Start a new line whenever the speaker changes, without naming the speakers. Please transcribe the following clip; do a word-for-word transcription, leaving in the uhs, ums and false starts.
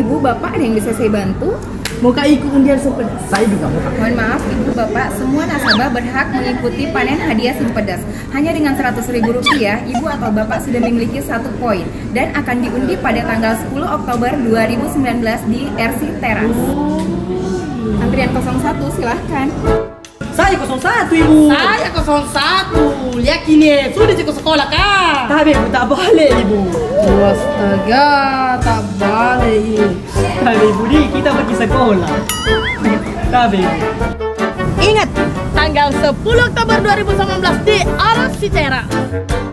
Ibu, Bapak ada yang bisa saya bantu?
Mau kak ikut undian Simpedas? Saya juga mau kak.
Mohon maaf Ibu, Bapak, semua nasabah berhak mengikuti panen hadiah Simpedas. Hanya dengan seratus ribu rupiah, Ibu atau Bapak sudah memiliki satu poin dan akan diundi pada tanggal sepuluh Oktober dua ribu sembilan belas di R C Teras. Antrian nol satu, silahkan.
Saya nol satu ibu.
Saya nol satu. Lihat ini, sudah ke sekolah kak.
Tapi ibu tak boleh ibu.
Astaga, tak boleh.
Tapi ibu nih kita pergi sekolah. Tapi
Ingat, tanggal sepuluh Oktober dua ribu sembilan belas di R C Teras.